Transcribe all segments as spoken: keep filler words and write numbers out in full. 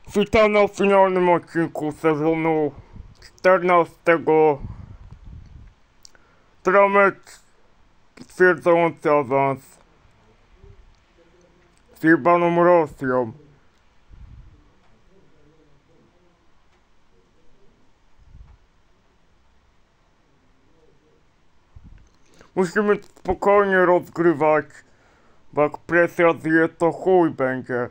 Witam na finalnym odcinku sezonu czternastego. Tramet stwierdzający awans z jebaną Rosją. Musimy spokojnie rozgrywać, bo jak presja zje, to chuj będzie.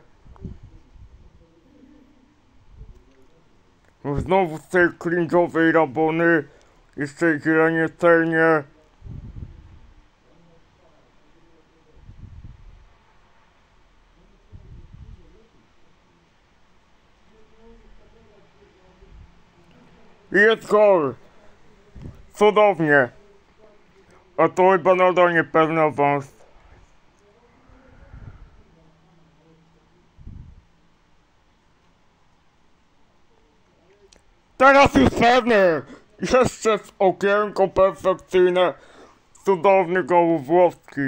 Znowu z tej cringe'owej rabony, jeszcze zielenie celnie. I jest gol. Cudownie. A to chyba nadal nie pewny awans. Teraz już pewny! Jeszcze w okienko perfekcyjne. Cudowny goł włoski.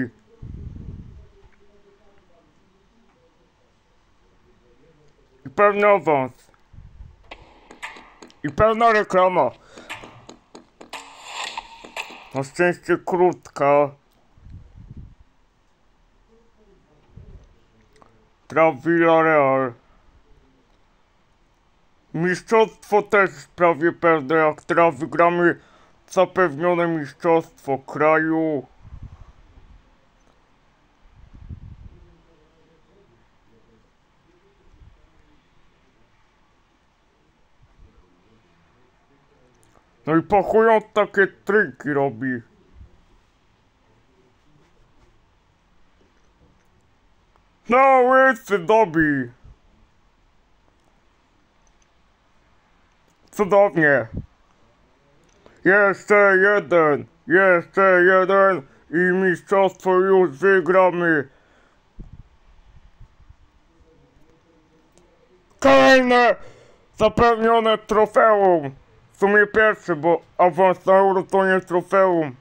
I pewny awans. I pewna reklama. Na szczęście krótka. Traf Villarreal. Mistrzostwo też prawie pewne, jak teraz wygramy zapewnione mistrzostwo kraju. No i po chuj on takie triki robi. No łysy dobi. Cudownie. Jeszcze jeden, jeszcze jeden i mistrzostwo już wygramy. Kolejne zapewnione trofeum. W sumie pierwszy, bo awans na Euro to nie trofeum.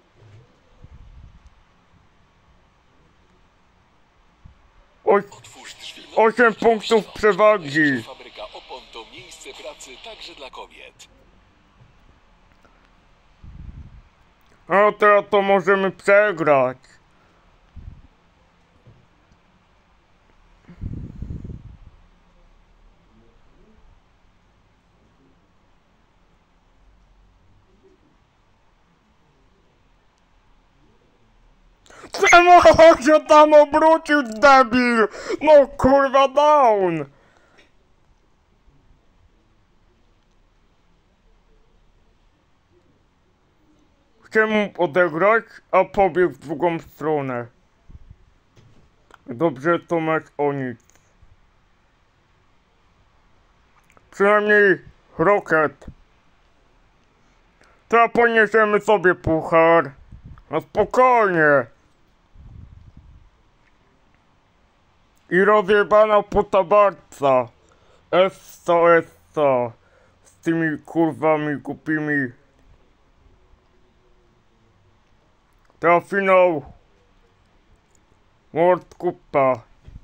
Oś, osiem punktów przewagi. Fabryka opon to miejsce pracy także dla kobiet. A teraz to możemy przegrać. Czemu on się tam obrócił, debil? No kurwa down! Chciałem mu odegrać, a pobiegł w drugą stronę. Dobrze, to mecz o nic. Przynajmniej Rocket. Teraz poniesiemy sobie puchar. No spokojnie. I rozjebana puta barca. Essa, essa. Z tymi kurwami głupimi. Teraz finał. World Cupa.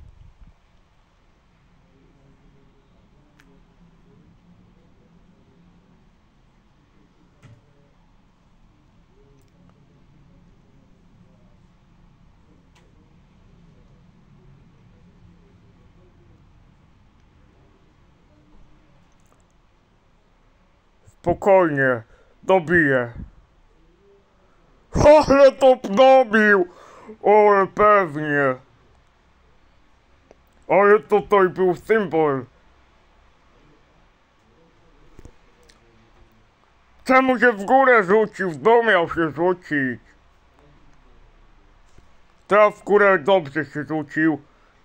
Spokojnie, dobiję. Ale to dobił! Ale pewnie. Ale tutaj był symbol. Czemu się w górę rzucił? W dół miał się rzucić. Teraz w górę dobrze się rzucił.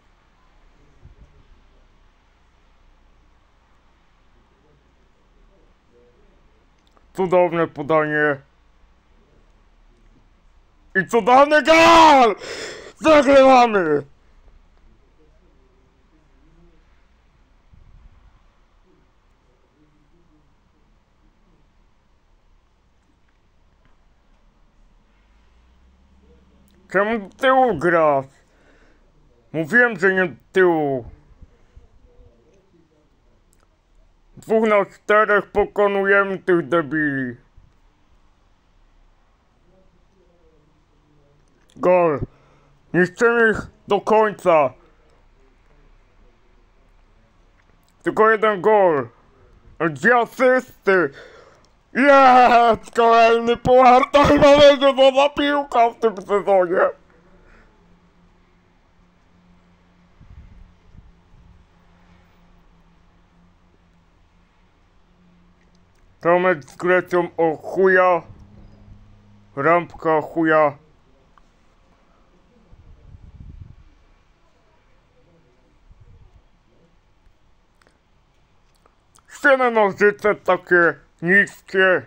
Cudowne podanie. I cudowny gol! Zagrywamy! Czemu do tyłu grasz? Mówiłem, że nie do tyłu. dwóch na czterech pokonujemy tych debili. Gol. Niszczymy ich do końca. Tylko jeden gol. Dwie asysty. Jest! Kolejny puchar. To chyba będzie nowa piłka w tym sezonie. To mecz z Grecją o chuja. Rampka chuja. Ściane nożyce takie niskie.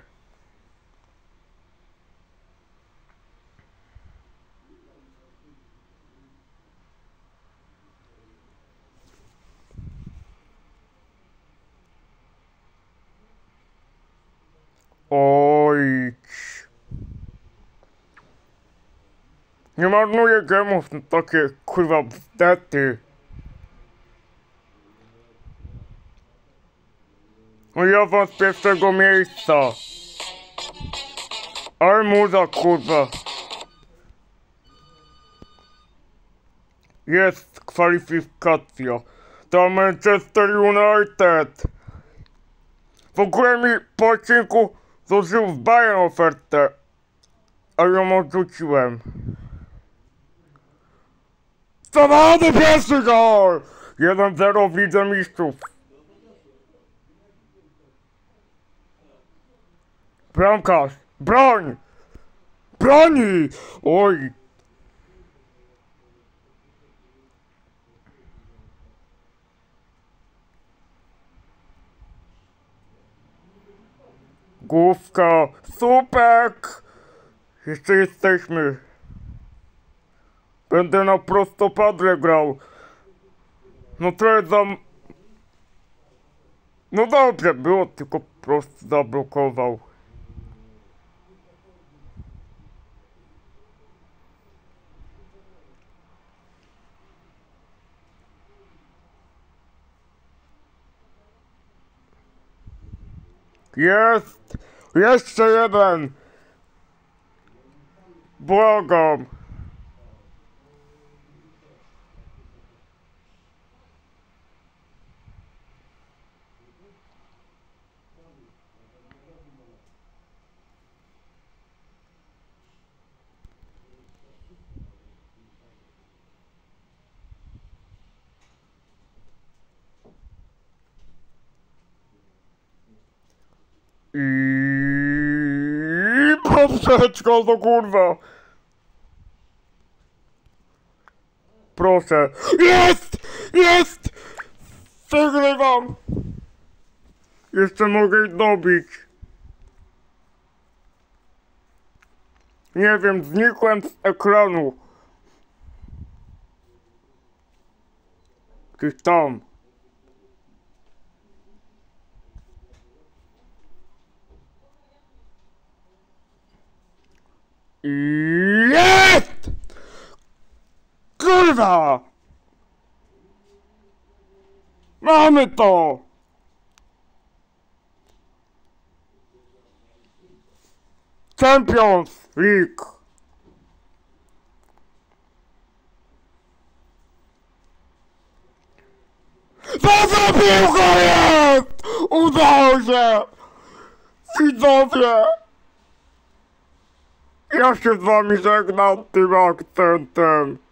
Oj. Nie marnuję gemów na takie kurwa bzdety. No ja wam z pierwszego miejsca. Ale muza kurwa. Jest kwalifikacja. To Manchester United. W ogóle mi po odcinku złożył w Bayern ofertę. Ale ją odrzuciłem. Zawody pierwszy gol! jeden zero w Lidze Mistrzów. Bramkarz! Broń! Broni! Oj! Główka! Supek! Jeszcze jesteśmy. Będę na prostopadle grał. No trochę za... No dobrze było, tylko po prostu zablokował. Jest! Jeszcze jeden! Błagam! I poprzeczka do kurwa. Proszę. Jest! Jest! Wygrywam! Jeszcze mogę ich dobić. Nie wiem, znikłem z ekranu. Gdzieś tam. Jest! Kurwa! Mamy to! Champions League! Co za piłka jest! Udało się! Widzowie! Ja się z wami żegnam tym akcentem.